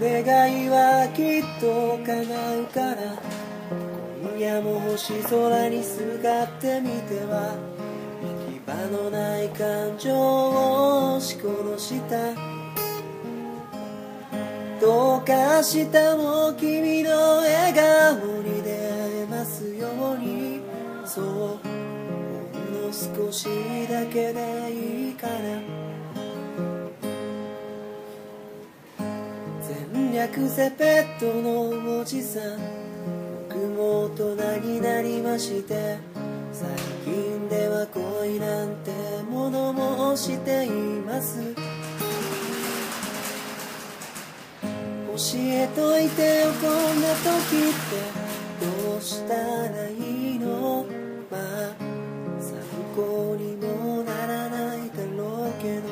願いはきっと叶うから、今夜も星空にすがってみては、行き場のない感情を押し殺した。どうか明日も君の笑顔に出会えますように、そうほんの少しだけでいいから。全略ゼペットのおじさん、僕も大人になりまして、最近では恋なんてものもしています。教えといてよ、こんな時ってどうしたらいいの。まあ参考にもならないだろうけど、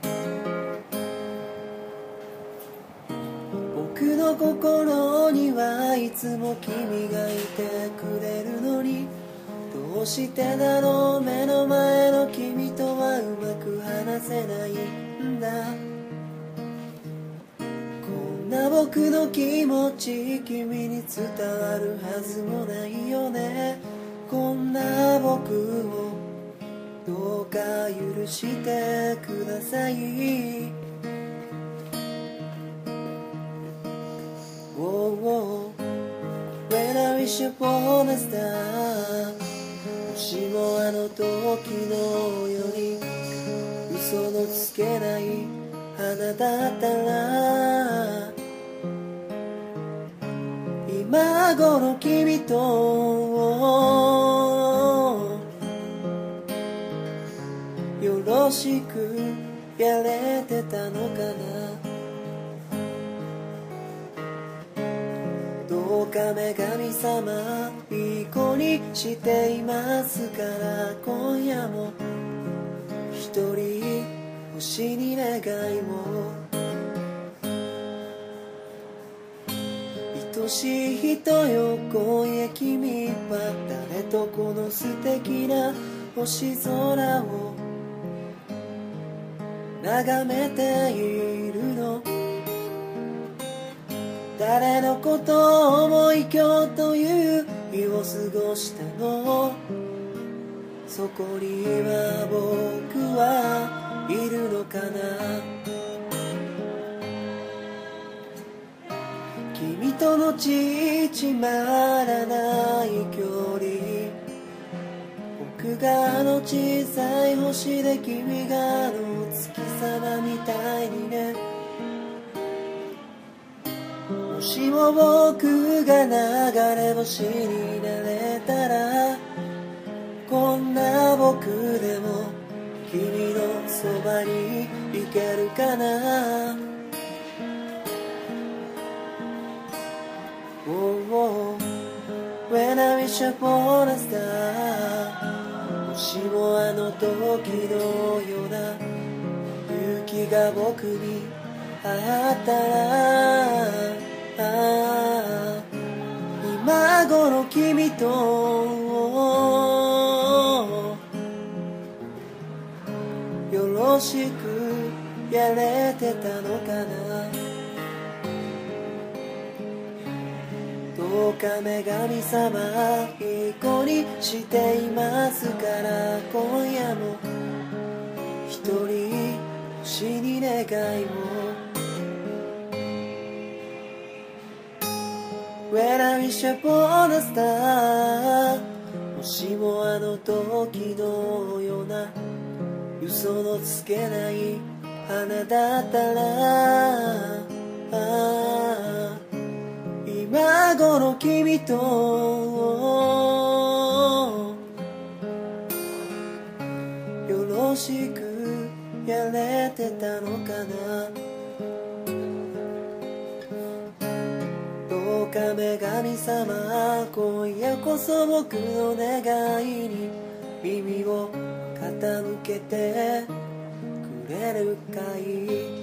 僕の心にはいつも君がいてくれるのに、どうしてだろう、目の前の君とはうまく話せないんだ。こんな僕の気持ち君に伝わるはずもないよね。こんな僕をどうか許してください。Oh, when I wish upon a star、 もしもあの時のように嘘のつけない花だったら、今頃君とよろしくやれてたのかな。どうか女神様いい子にしていますから、今夜も一人星に願いも。愛しい人よ今夜君は誰とこの素敵な星空を眺めているの。誰のことを思い今日という日を過ごしたの。そこには僕はいるのかな。君との縮まらない距離、僕があの小さい星で君があの月様みたいにね。もしも僕が流れ星になれたら、こんな僕でも君のそばに行けるかな。Oh, when I wish upon a star、 もしもあの時のような雪が僕にあったら、今頃君とよろしくやれてたのかな。どうか女神様いい子にしていますから、今夜も一人星に願いも。 When I wish upon a star、 もしもあの時のような嘘のつけない花だったら、今頃君とよろしくやれてたのかな。どうか女神様今夜こそ僕の願いに耳を傾けてくれるかい。